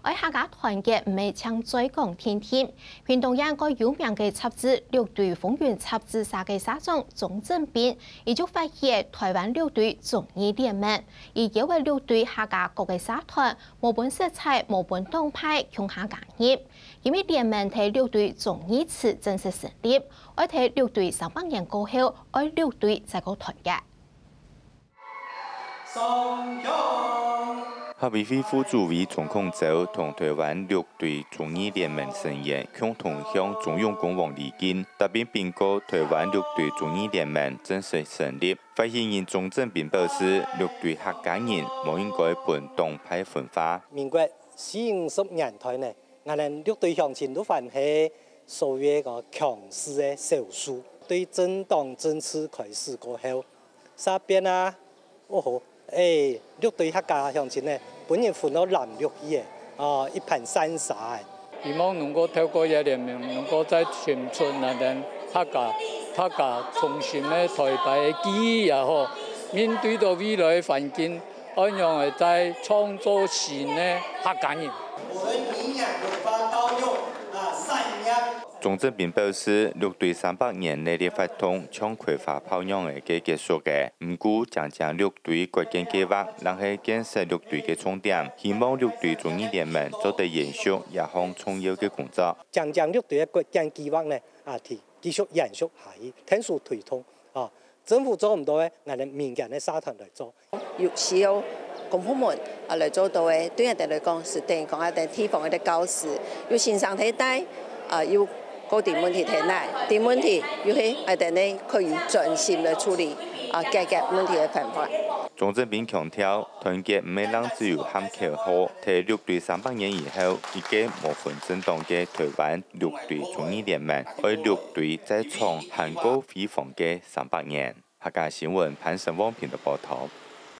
而客家團結唔係搶最講天天，運動員個有名嘅插子六隊風雲插子殺嘅殺將鍾正斌，已經發現台灣六隊綜藝聯盟，而因為六隊客家各嘅社團無本色彩、無本黨派向客家入，因為聯盟睇六隊綜藝次正式成立，而睇六隊300年過後，而六隊再個團結。 合委會副主委鍾孔洲同台灣六隊綜藝聯盟成員共同向中央公網禮金，特別宣告台灣六隊綜藝聯盟正式成立。發言人鍾正斌表示，六隊客家人冇應該分黨派分化。 民國40年代呢，我哋六隊鄉親都算係所謂個強勢嘅少數。對政黨政治開始過後，沙邊啊，六隊客家鄉親呢，本人分到藍綠嘅，一盤散沙。 希望能夠透過呢聯盟，能夠再宣傳那啲客家重新嘅台北嘅記憶也好，面對到未來嘅環境，安樣係再創造新嘅客家人。 鍾正斌表示，六隊300年來的發動將葵花炮仗嘅結束嘅，唔過將六隊國建計劃，讓係建設六隊嘅重點，希望六隊綜藝聯盟做得延續一項重要嘅工作。 將六隊嘅國建計劃呢，繼續延續下去，迅速推動。政府做唔到嘅，我哋民間嘅社團來做。 需要公部門來做到嘅，對我哋來講是等於講一啲地方嘅教師，要線上睇帶，要高點問題睇來，點問題要係我哋呢可以專心來處理解決問題嘅辦法。 鍾正斌強調，團結唔係讓自由喊口號，睇六隊300年以後，已經無分政黨嘅台灣六隊綜藝聯盟，而六隊再創韓國輝煌嘅300年。客家新聞潘成旺平的報道。